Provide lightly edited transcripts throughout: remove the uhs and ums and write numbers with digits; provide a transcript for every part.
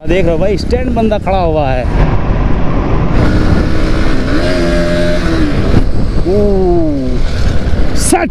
देख रहे हो भाई, स्टैंड बंदा खड़ा हुआ है। सट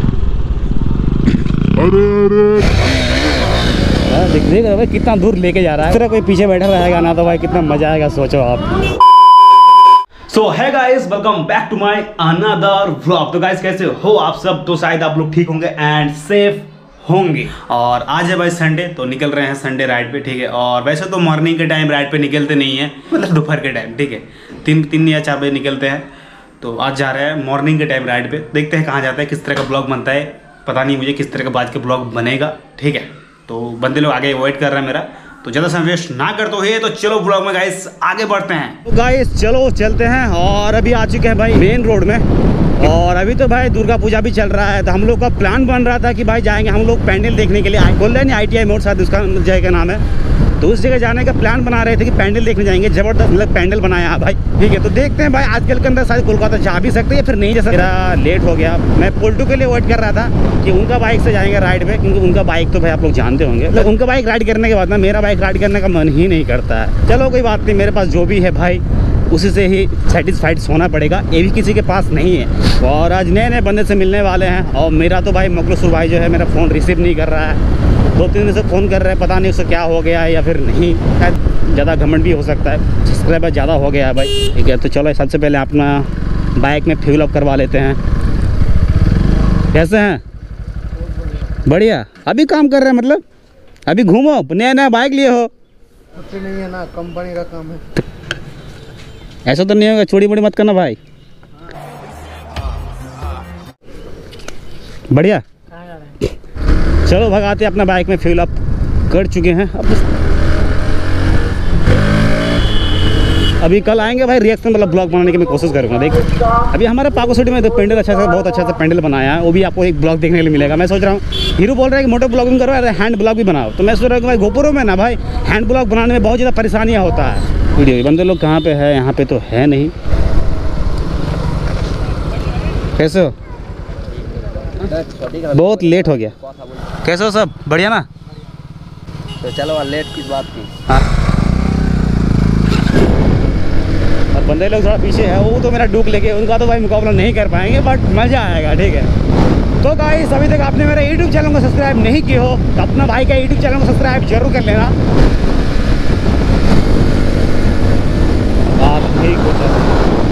देख रहे हो भाई कितना दूर लेके जा रहा है। इस तरह कोई पीछे बैठा रहेगा ना तो भाई कितना मजा आएगा, सोचो आप। सो है guys, welcome back to my another vlog. तो गाइस कैसे हो आप सब? तो शायद आप लोग ठीक होंगे एंड सेफ होंगे। और आज है भाई संडे, तो निकल रहे हैं संडे राइड पे, ठीक है। और वैसे तो मॉर्निंग के टाइम राइड पे निकलते नहीं है, मतलब दोपहर के टाइम, ठीक है। 3 या 4 बजे निकलते हैं। तो आज जा रहे हैं मॉर्निंग के टाइम राइड पे, देखते हैं कहाँ जाता है, किस तरह का ब्लॉग बनता है। पता नहीं मुझे किस तरह का आज के ब्लॉग बनेगा, ठीक है। तो बंदे लोग आगे वेट कर रहे हैं मेरा, तो ज़्यादा समय वेस्ट ना करते हुए तो चलो ब्लॉग में गाइस आगे बढ़ते हैं। तो गाइस चलो चलते हैं। और अभी आ चुके हैं भाई मेन रोड में। और अभी तो भाई दुर्गा पूजा भी चल रहा है, तो हम लोग का प्लान बन रहा था कि भाई जाएंगे हम लोग पैंडल देखने के लिए। बोल रहे नहीं ITI मोड़, शायद उसका जगह का नाम है। तो उस जगह जाने का प्लान बना रहे थे कि पैंडल देखने जाएंगे। जबरदस्त मतलब पैंडल बनाया है भाई, ठीक है। तो देखते हैं भाई, आजकल के अंदर शायद कोलकाता जा भी सकते हैं, फिर नहीं जा सकते। मेरा लेट हो गया, मैं पोल्टू के लिए वेट कर रहा था कि उनका बाइक से जाएंगे राइड पे, क्योंकि उनका बाइक तो भाई आप लोग जानते होंगे। तो उनका बाइक राइड करने के बाद ना मेरा बाइक राइड करने का मन ही नहीं करता है। चलो कोई बात नहीं, मेरे पास जो भी है भाई उसी से ही सेटिस्फाइड होना पड़ेगा, ये भी किसी के पास नहीं है। और आज नए नए बंदे से मिलने वाले हैं। और मेरा तो भाई मुखलिसुर भाई जो है मेरा फ़ोन रिसीव नहीं कर रहा है, 2-3 दिन से फ़ोन कर रहे हैं, पता नहीं उससे क्या हो गया है या फिर नहीं, शायद ज़्यादा घमंड भी हो सकता है, सब्सक्राइबर ज़्यादा हो गया है भाई, ठीक है। तो चलो सबसे पहले अपना बाइक में फ्यूल अप करवा लेते हैं। कैसे हैं? बढ़िया। अभी काम कर रहे हैं, मतलब अभी घूमो, नया नया बाइक लिए हो? नहीं है ना, कंपनी का काम है। ऐसा तो नहीं होगा, चोरी मोड़ी मत करना भाई। बढ़िया। चलो भगाते अपना बाइक में फ्यूल अप कर चुके हैं। अब अभी कल आएंगे भाई, रिएक्शन मतलब ब्लॉग बनाने की मैं कोशिश करूँगा। देख अभी हमारे पाको सिटी में तो पेंडल अच्छा सा, बहुत अच्छा सा पेंडल बनाया है, वो भी आपको एक ब्लॉग देखने के लिए मिलेगा। मैं सोच रहा हूँ, हीरो बोल रहा है कि मोटो ब्लॉगिंग करो, अरे हैंड ब्लॉग भी बनाओ। तो मैं सोच रहा हूँ कि भाई गोपुरों में ना भाई हैंड ब्लॉग बनाने में बहुत ज़्यादा परेशानियाँ होता है। वीडियो बंदे लोग कहाँ पे है? यहाँ पे तो है नहीं। कैसे हो? बहुत लेट हो गया। कैसे हो सब? बढ़िया ना? तो चलो लेट किस बात की? हाँ, और बंदे लोग थोड़ा पीछे है, वो तो मेरा डूक लेके, उनका तो भाई मुकाबला नहीं कर पाएंगे, बट मज़ा आएगा, ठीक है। तो गाइस अभी तक आपने मेरा YouTube चैनल को सब्सक्राइब नहीं किए हो तो अपना भाई का YouTube चैनल को सब्सक्राइब जरूर कर लेना। आप ठीक हो सर?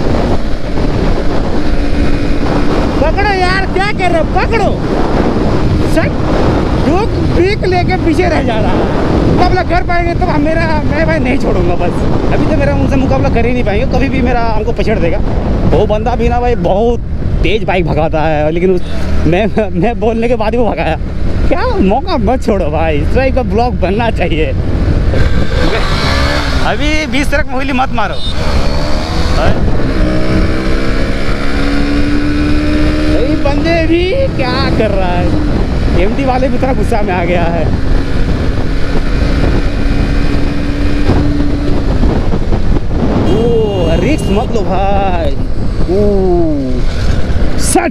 पकड़ो यार, क्या कर रहे हो? पकड़ो सर, डूक पीक लेके पीछे रह जा रहा है। मुकाबला कर पाएंगे तो मैं भाई नहीं छोड़ूंगा बस। अभी तो मेरा उनसे मुकाबला कर ही नहीं पाएंगे, कभी भी मेरा हमको पछड़ देगा। वो बंदा भी ना भाई बहुत तेज बाइक भगाता है, लेकिन मैं बोलने के बाद ही वो भगाया। क्या मौका मत छोड़ो भाई, इस तरह का ब्लॉग बनना चाहिए। अभी 20 तरह मोहली मत मारो। ये बंदे भी क्या कर रहा है? MT वाले भी थोड़ा गुस्सा में आ गया है। ओ रिस्क मत लो भाई। सट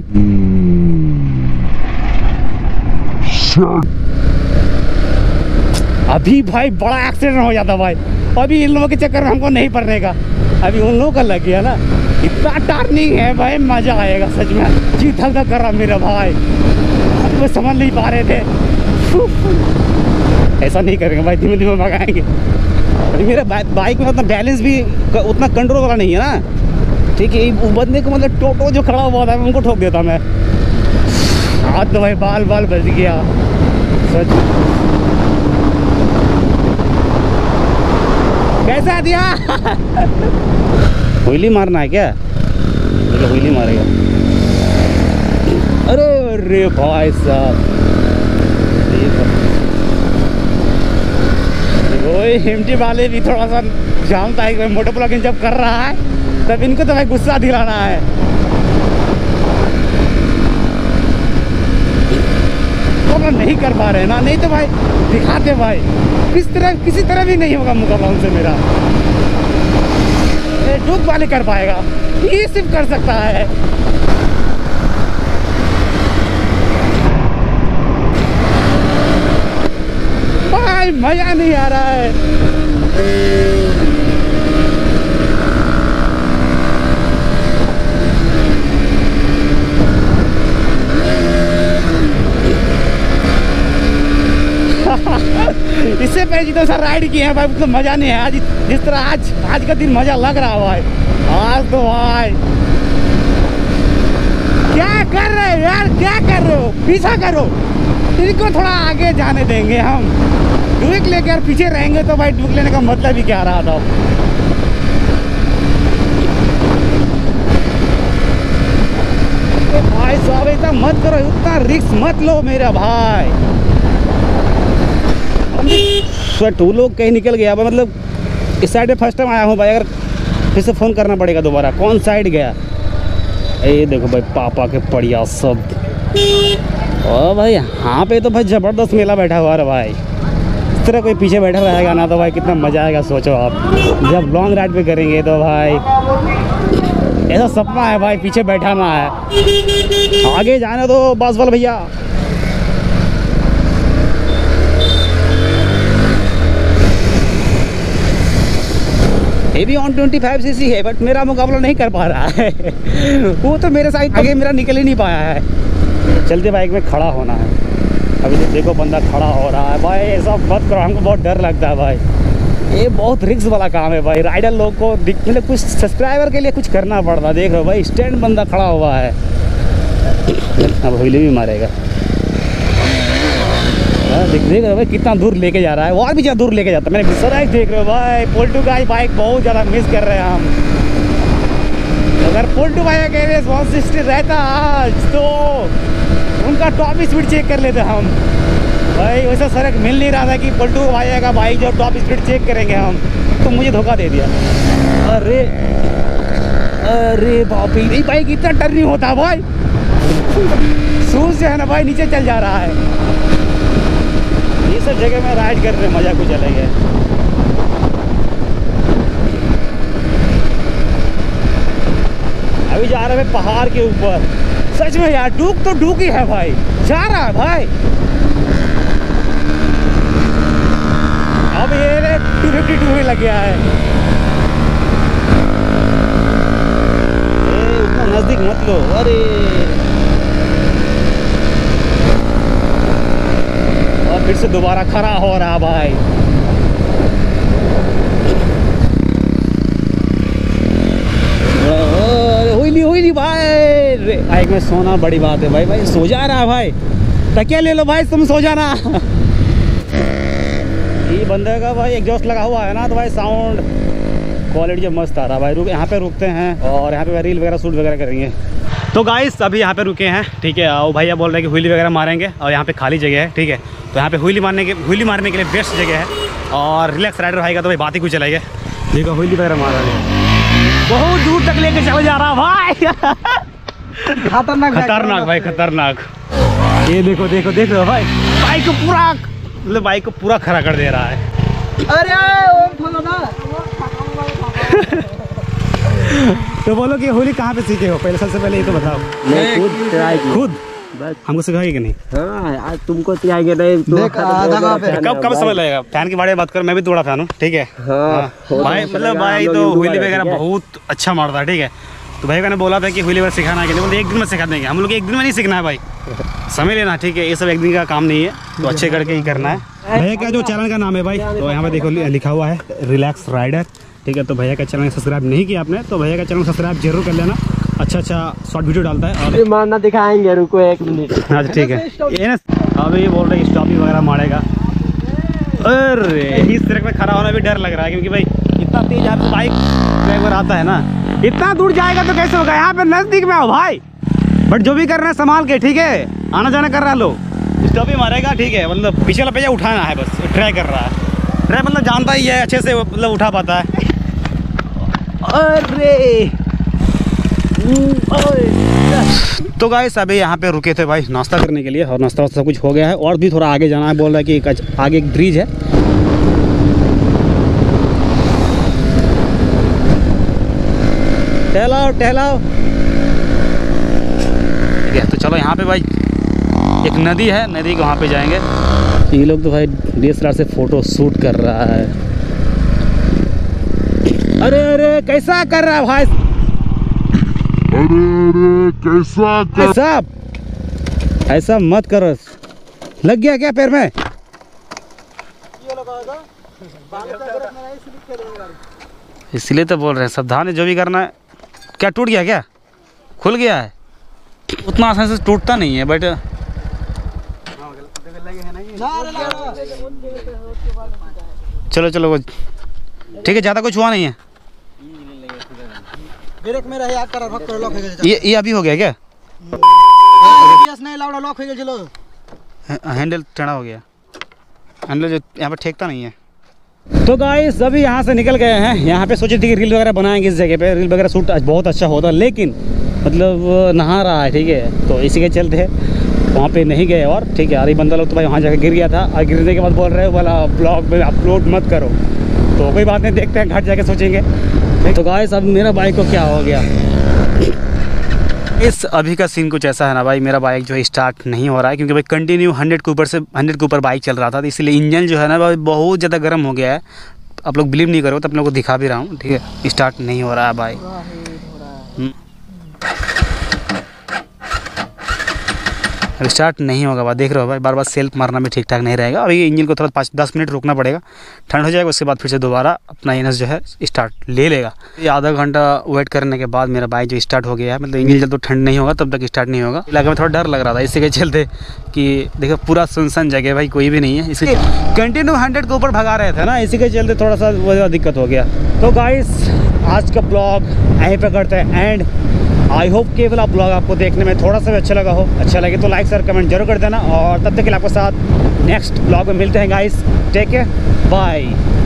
अभी भाई बड़ा एक्सीडेंट हो जाता भाई। अभी इन लोगों के चक्कर में हमको नहीं पड़ने का, अभी उन लोगों का लग गया ना। इतना टर्निंग है भाई, मजा आएगा सच में। जी धक धक कर रहा मेरा भाई, वो समझ नहीं पा रहे थे। ऐसा नहीं करेंगे भाई, धीमे धीमे भगाएंगे। अभी मेरा बाइक में उतना बैलेंस भी उतना कंट्रोल वाला नहीं है ना, ठीक है। वो बंदे को मतलब टोटो जो खड़ा हुआ था उनको ठोक देता मैं। हाथ तो भाई बाल बच गया सच। कैसा दिया? हुईली मारना है क्या? मतलब हुईली मारेगा? अरे भाई साहब, MT वाले भी थोड़ा सा जानता है कि मोटो ब्लॉगिंग जब कर रहा है तब इनको तो भाई गुस्सा दिलाना है। तो नहीं कर पा रहे ना, नहीं तो भाई दिखाते भाई किसी तरह भी नहीं होगा मुकाबला उनसे मेरा। डूक वाले कर पाएगा, ये सिर्फ कर सकता है। भाई मजा नहीं आ रहा है। तो सर राइड किए हैं भाई, तो मजा नहीं है आज जिस तरह आज का दिन मजा लग रहा है भाई। आज तो भाई क्या कर रहे हो यार, क्या कर रहे हो, पीछा करो, इनको थोड़ा आगे जाने देंगे हम। डुक लेके यार पीछे रहेंगे तो भाई डुक लेने का मतलब ही क्या रहा था। भाई साहब ऐसा मत करो, उतना रिस्क मत लो मेरा भाई। टू लोग कहीं निकल गया भाई, मतलब इस साइड पे फर्स्ट टाइम आया हूँ भाई। अगर फिर से फ़ोन करना पड़ेगा दोबारा, कौन साइड गया। ये देखो भाई पापा के पड़िया सब। ओ भाई यहाँ पे तो भाई ज़बरदस्त मेला बैठा हुआ है भाई। इस तरह कोई पीछे बैठा रहेगा ना तो भाई कितना मज़ा आएगा। सोचो आप जब लॉन्ग राइड पे करेंगे तो भाई ऐसा सपना है भाई, पीछे बैठाना है, आगे जाना तो बस वाला भैया। ये भी 125 सीसी है बट मेरा मुकाबला नहीं कर पा रहा है। वो तो मेरे साइड आगे मेरा निकल ही नहीं पाया है। चलते बाइक में खड़ा होना है। अभी तो देखो बंदा खड़ा हो रहा है भाई, ऐसा मत करो, हमको बहुत डर लगता है भाई। ये बहुत रिस्क वाला काम है भाई। राइडर लोग को मतलब कुछ सब्सक्राइबर के लिए कुछ करना पड़ता। देख रहे हो भाई स्टैंड बंदा खड़ा हुआ है। अब व्हीली भी मारेगा। देख रहे हो भाई कितना दूर लेके जा रहा है, और भी ज़्यादा दूर लेके जाता है। मैंने सर देख रहे हो भाई पोल्टू का बाइक बहुत ज़्यादा मिस कर रहे हैं हम। अगर पोल्टू भाई का रेस 160 रहता आज तो उनका टॉप स्पीड चेक कर लेते हम भाई। वैसा सड़क मिल नहीं रहा था कि पलटू भाई का बाइक जो टॉप स्पीड चेक करेंगे हम, तो मुझे धोखा दे दिया। अरे अरे बाप रे, ये बाइक इतना टर्न नहीं होता भाई। सूज जो है ना भाई नीचे चल जा रहा है। ये सब जगह में राइड कर रहे मज़ा कुछ अलग है। अभी जा रहे हैं पहाड़ के ऊपर। सच में यार डूक तो डूक ही है भाई, जा रहा है भाई। अब ये 252 में लग गया है। उतना नजदीक मत लो। अरे और फिर से दोबारा खड़ा हो रहा भाई। हुई नहीं भाई। बाइक में सोना बड़ी बात है भाई। भाई सो जा रहा है भाई, तकिया ले लो भाई, तुम सो जाना। ये बंदे का भाई एग्जॉस्ट लगा हुआ है ना, तो भाई साउंड क्वालिटी जो मस्त आ रहा है भाई। यहाँ पे रुकते हैं और यहाँ पे रील वगैरह शूट वगैरह करेंगे। तो गाइस अभी यहाँ पे रुके हैं, ठीक है। और भैया बोल रहे हैं कि व्हीली वगैरह मारेंगे और यहाँ पे खाली जगह है, ठीक है। तो यहाँ पे व्हीली मारने के लिए बेस्ट जगह है और रिलैक्स राइडर भाई का तो भाई बात ही कुछ चलेगा। देखो व्हीली वगैरह मार रहा है, बहुत दूर तक लेके चल जा रहा भाई। खतरनाक भाई खतरनाक। ये देखो देखो देख रहे हो भाई, बाइक को पूरा मतलब बाइक को पूरा खड़ा कर दे रहा है। अरे तो बोलो कि होली कहाँ पे सीखे हो पहले, सबसे पहले ये तो बताओ। मैं खुद हमको सिखाएगी कि नहीं? हाँ आज तुमको सिखाएंगे नहीं तो कब समझ लगेगा। फैन के बारे में बात करो, मैं भी थोड़ा फैन हूँ, ठीक है। भाई मतलब भाई तो व्हीली वगैरह बहुत अच्छा मारता है, ठीक है। तो भाई मैंने बोला था कि व्हीली वगैरह सिखाना है कि नहीं, बोलते एक दिन में सिखा देंगे। हम लोग एक दिन में नहीं सीखना है भाई, समय लेना, ठीक है। ये सब एक दिन का काम नहीं है, तो अच्छे करके ही करना है। भैया का जो चैनल का नाम है भाई, तो यहाँ पे देखो लिखा हुआ है रिलैक्स राइडर, ठीक है। तो भैया का चैनल सब्सक्राइब नहीं किया आपने तो भैया का चैनल सब्सक्राइब जरूर कर लेना। अच्छा शॉर्ट वीडियो डालता है और मारना दिखाएंगे, रुको एक मिनट। अच्छा ठीक है। ये ना अभी बोल रहे स्टॉपी वगैरह मारेगा। अरे इस तरह में खड़ा होना भी डर लग रहा है, क्योंकि भाई इतना तेज आप बाइक ड्राइवर आता है ना, इतना दूर जाएगा तो कैसे होगा। यहाँ पे नजदीक में आओ भाई, बट जो भी कर रहे हैं संभाल के, ठीक है। आना जाना कर रहा है, लो स्टॉपी मारेगा, ठीक है। मतलब पीछे वाला पहिया उठाना है, बस ट्राई कर रहा है। ट्राई मतलब जानता ही है अच्छे से, मतलब उठा पाता है। अरे तो गाइस अभी यहाँ पे रुके थे भाई नाश्ता करने के लिए, और नाश्ता वास्ता कुछ हो गया है और भी थोड़ा आगे जाना है। बोल रहा है कि आगे एक ब्रिज है, टहलाओ टहलाओ, ठीक है। तो चलो यहाँ पे भाई एक नदी है, नदी के वहाँ पे जाएंगे। ये लोग तो भाई DSLR से फोटो शूट कर रहा है। अरे अरे कैसा कर रहा है भाई, अरे कैसा साहब ऐसा मत करो। लग गया क्या पैर में? इसलिए तो बोल रहे हैं सावधान है जो भी करना है। क्या टूट गया, क्या खुल गया है? उतना आसानी से टूटता नहीं है बट चलो चलो वो ठीक है, ज़्यादा कुछ हुआ नहीं है। ब्रेक में रहे आकर लॉक हो गया। ये अभी हो गया क्या? नहीं लाउडा लॉक हो गया। चलो हैंडल टेढ़ा हो गया, हैंडल जो यहाँ पर ठेकता नहीं है। तो गाइस अभी यहाँ से निकल गए हैं। यहाँ पे सोचे थे कि रील वगैरह बनाएंगे इस जगह पे, रील वगैरह शूट बहुत अच्छा होता, लेकिन मतलब नहा रहा है, ठीक है, तो इसी के चलते वहाँ पे नहीं गए। और ठीक है, अरे बंदा लोग तो भाई वहाँ जाकर गिर गया था, और गिरने के बाद बोल रहे हो वाला ब्लॉग में अपलोड मत करो। तो कोई बात नहीं, देखते हैं, घर जाके सोचेंगे। तो गाइस अब मेरा बाइक को क्या हो गया, इस अभी का सीन कुछ ऐसा है ना भाई, मेरा बाइक जो है स्टार्ट नहीं हो रहा है, क्योंकि भाई कंटिन्यू 100 के ऊपर बाइक चल रहा था, तो इसलिए इंजन जो है ना भाई बहुत ज़्यादा गर्म हो गया है। आप लोग बिलीव नहीं करो तो आप लोगों को दिखा भी रहा हूँ, ठीक है, स्टार्ट नहीं हो रहा है बाइक। स्टार्ट नहीं होगा भाई, देख रहे हो भाई, बार बार सेल्फ मारना भी ठीक ठाक नहीं रहेगा। अभी इंजन को थोड़ा 5-10 मिनट रुकना पड़ेगा, ठंड हो जाएगा, उसके बाद फिर से दोबारा अपना इंजन जो है स्टार्ट ले लेगा। ये आधा घंटा वेट करने के बाद मेरा बाइक जो स्टार्ट हो गया है, मतलब इंजन जब तो ठंड नहीं होगा तब तक स्टार्ट नहीं होगा। इलाके में थोड़ा डर लग रहा था, इसी के चलते कि देखो पूरा सुनसान जगह भाई, कोई भी नहीं है, इसके कंटिन्यू 100 के ऊपर भगा रहे थे ना, इसी के चलते थोड़ा सा वो दिक्कत हो गया। तो गाइस आज का ब्लॉग यहीं पे करते हैं एंड। आई होप कि वाला ब्लॉग आपको देखने में थोड़ा सा भी अच्छा लगा हो। अच्छा लगे तो लाइक शेयर कमेंट जरूर कर देना, और तब तक के लिए आपके साथ नेक्स्ट ब्लॉग में मिलते हैं गाइस। Take care, bye.